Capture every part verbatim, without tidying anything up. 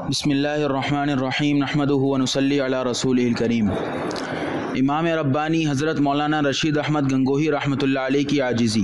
بسم اللہ الرحمن الرحیم نحمدہ و نصلی علی رسولہ الکریم۔ امام ربانی حضرت مولانا رشید احمد گنگوہی رحمۃ اللہ علیہ کی عاجزی۔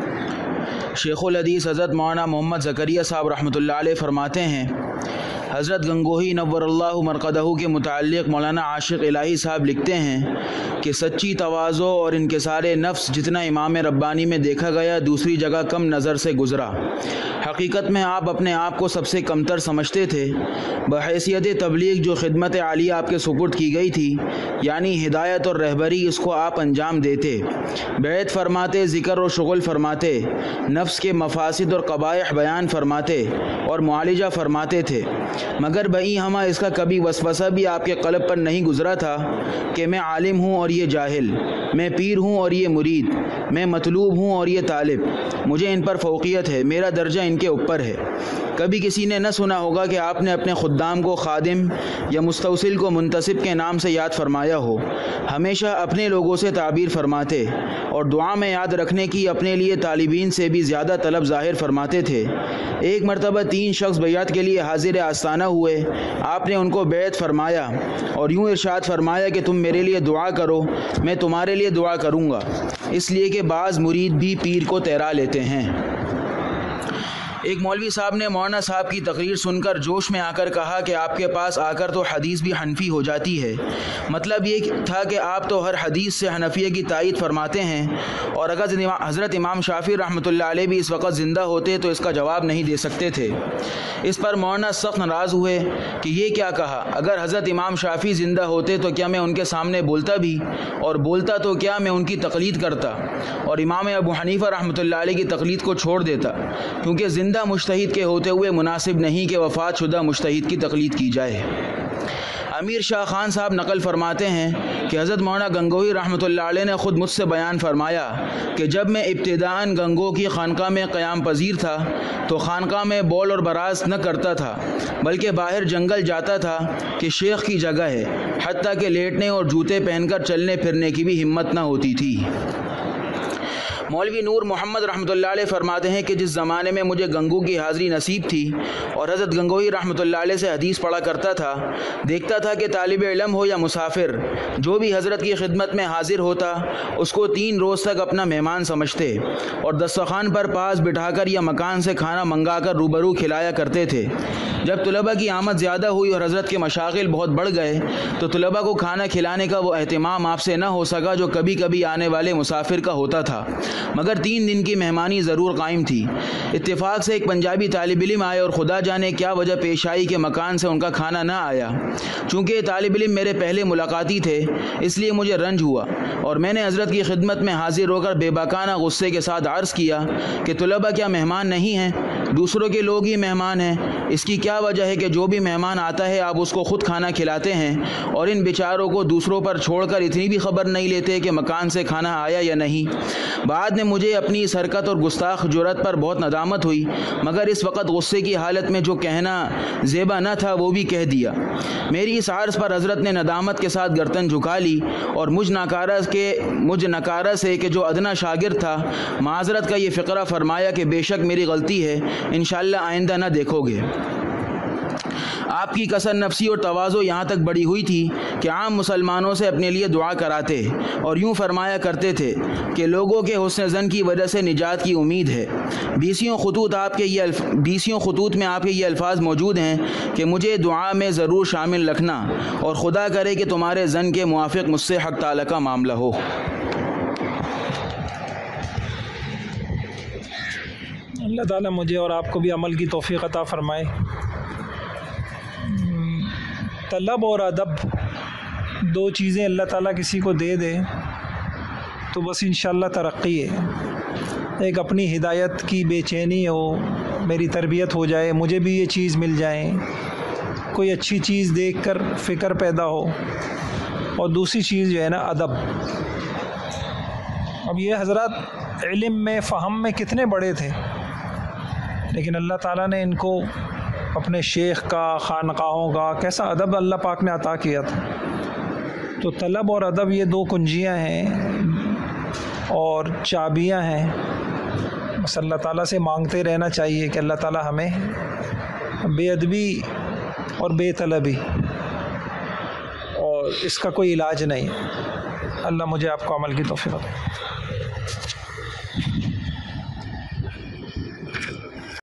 شیخ الحدیث حضرت مولانا محمد زکریا صاحب رحمۃ اللہ علیہ فرماتے ہیں، حضرت گنگوہی نور اللہ مرقدہ کے متعلق مولانا عاشق الہی صاحب لکھتے ہیں کہ سچی تواضع اور انکسار نفس جتنا امام ربانی میں دیکھا گیا دوسری جگہ کم نظر سے گزرا۔ حقیقت میں آپ اپنے آپ کو سب سے کمتر سمجھتے تھے۔ بحیثیت تبلیغ جو خدمت عالیہ آپ کے سپرد کی گئی تھی، یعنی ہدایت اور رہبری، اس کو آپ انجام دیتے، بیعت فرماتے، ذکر و شغل فرماتے، نفس کے مفاسد اور قبائح بیان فرماتے اور معالجہ فرماتے تھے، مگر بئی ہمہ اس کا کبھی وسوسہ بھی آپ کے قلب پر نہیں گزرا تھا کہ میں عالم ہوں اور یہ جاہل، میں پیر ہوں اور یہ مرید، میں مطلوب ہوں اور یہ طالب، مجھے ان پر فوقیت ہے، میرا درجہ ان کے اوپر ہے۔ کبھی کسی نے نہ سنا ہوگا کہ آپ نے اپنے خدام کو خادم یا مستوصل کو منتسب کے نام سے یاد فرمایا ہو۔ ہمیشہ اپنے لوگوں سے تعبیر فرماتے اور دعا میں یاد رکھنے کی اپنے لیے طالبین سے بھی زیادہ طلب ظاہر فرماتے تھے۔ ایک مرتبہ تین شخص بیعت کے لیے حاضر آستانہ ہوئے، آپ نے ان کو بیعت فرمایا اور یوں ارشاد فرمایا کہ تم میرے لیے دعا کرو، میں تمہارے لیے دعا کروں گا، اس لیے کہ بعض مرید بھی پیر کو تیرا لیتے ہیں۔ ایک مولوی صاحب نے مولانا صاحب کی تقریر سن کر جوش میں آ کر کہا کہ آپ کے پاس آ کر تو حدیث بھی حنفی ہو جاتی ہے۔ مطلب یہ تھا کہ آپ تو ہر حدیث سے حنفیہ کی تائید فرماتے ہیں، اور اگر حضرت امام شافعی رحمۃ اللہ علیہ بھی اس وقت زندہ ہوتے تو اس کا جواب نہیں دے سکتے تھے۔ اس پر مولانا سخت ناراض ہوئے کہ یہ کیا کہا، اگر حضرت امام شافعی زندہ ہوتے تو کیا میں ان کے سامنے بولتا بھی، اور بولتا تو کیا میں ان کی تقلید کرتا اور امام ابو حنیفہ رحمۃ اللہ علیہ کی تقلید کو چھوڑ دیتا، کیونکہ زندہ مجتہد کے ہوتے ہوئے مناسب نہیں کہ وفات شدہ مجتہد کی تقلید کی جائے۔ امیر شاہ خان صاحب نقل فرماتے ہیں کہ حضرت مولانا گنگوہی رحمۃ اللہ علیہ نے خود مجھ سے بیان فرمایا کہ جب میں ابتداءً گنگو کی خانقاہ میں قیام پذیر تھا تو خانقاہ میں بول اور براز نہ کرتا تھا، بلکہ باہر جنگل جاتا تھا کہ شیخ کی جگہ ہے، حتیٰ کہ لیٹنے اور جوتے پہن کر چلنے پھرنے کی بھی ہمت نہ ہوتی تھی۔ مولوی نور محمد رحمۃ اللہ علیہ فرماتے ہیں کہ جس زمانے میں مجھے گنگو کی حاضری نصیب تھی اور حضرت گنگوہی رحمۃ اللہ علیہ سے حدیث پڑھا کرتا تھا، دیکھتا تھا کہ طالب علم ہو یا مسافر، جو بھی حضرت کی خدمت میں حاضر ہوتا اس کو تین روز تک اپنا مہمان سمجھتے اور دسترخوان پر پاس بٹھا کر یا مکان سے کھانا منگا کر روبرو کھلایا کرتے تھے۔ جب طلباء کی آمد زیادہ ہوئی اور حضرت کے مشاغل بہت بڑھ گئے تو طلباء کو کھانا کھلانے کا وہ اہتمام آپ سے نہ ہو سکا جو کبھی کبھی آنے والے مسافر کا ہوتا تھا، مگر تین دن کی مہمانی ضرور قائم تھی۔ اتفاق سے ایک پنجابی طالب علم آئے اور خدا جانے کیا وجہ پیش آئی کہ مکان سے ان کا کھانا نہ آیا۔ چونکہ طالب علم میرے پہلے ملاقاتی تھے اس لیے مجھے رنج ہوا اور میں نے حضرت کی خدمت میں حاضر ہو کر بے باکانہ غصے کے ساتھ عرض کیا کہ طلباء کیا مہمان نہیں ہیں؟ دوسروں کے لوگ ہی مہمان ہیں۔ اس کی کیا وجہ ہے کہ جو بھی مہمان آتا ہے آپ اس کو خود کھانا کھلاتے ہیں اور ان بیچاروں کو دوسروں پر چھوڑ کر اتنی بھی خبر نہیں لیتے کہ مکان سے کھانا آیا یا نہیں؟ بعد میں مجھے اپنی اس حرکت اور گستاخ جرات پر بہت ندامت ہوئی، مگر اس وقت غصے کی حالت میں جو کہنا زیبا نہ تھا وہ بھی کہہ دیا۔ میری اس عرض پر حضرت نے ندامت کے ساتھ گردن جھکا لی اور مجھ ناکارہ کے مجھ ناکارہ سے کہ جو ادنا شاگرد تھا معذرت کا یہ فقرہ فرمایا کہ بے شک میری غلطی ہے، انشاءاللہ آئندہ نہ دیکھو گے۔ آپ کی کثر نفسی اور تواضع یہاں تک بڑی ہوئی تھی کہ عام مسلمانوں سے اپنے لیے دعا کراتے اور یوں فرمایا کرتے تھے کہ لوگوں کے حسن زن کی وجہ سے نجات کی امید ہے۔ بیسیوں خطوط آپ کے یہ الف... بیسیوں خطوط میں آپ کے یہ الفاظ موجود ہیں کہ مجھے دعا میں ضرور شامل رکھنا اور خدا کرے کہ تمہارے زن کے موافق مجھ سے حق تعالی کا معاملہ ہو۔ اللہ تعالیٰ مجھے اور آپ کو بھی عمل کی توفیق عطا فرمائے۔ طلب اور ادب دو چیزیں اللہ تعالیٰ کسی کو دے دے تو بس انشاءاللہ ترقی ہے۔ ایک اپنی ہدایت کی بے چینی ہو، میری تربیت ہو جائے، مجھے بھی یہ چیز مل جائے، کوئی اچھی چیز دیکھ کر فکر پیدا ہو، اور دوسری چیز جو ہے نا ادب۔ اب یہ حضرات علم میں فہم میں کتنے بڑے تھے، لیکن اللہ تعالیٰ نے ان کو اپنے شیخ کا، خانقاہوں کا کیسا ادب اللہ پاک نے عطا کیا تھا۔ تو طلب اور ادب یہ دو کنجیاں ہیں اور چابیاں ہیں، بس اللہ تعالیٰ سے مانگتے رہنا چاہیے کہ اللہ تعالیٰ ہمیں بے ادبی اور بے طلبی، اور اس کا کوئی علاج نہیں ہے۔ اللہ مجھے آپ کو عمل کی توفیق دے۔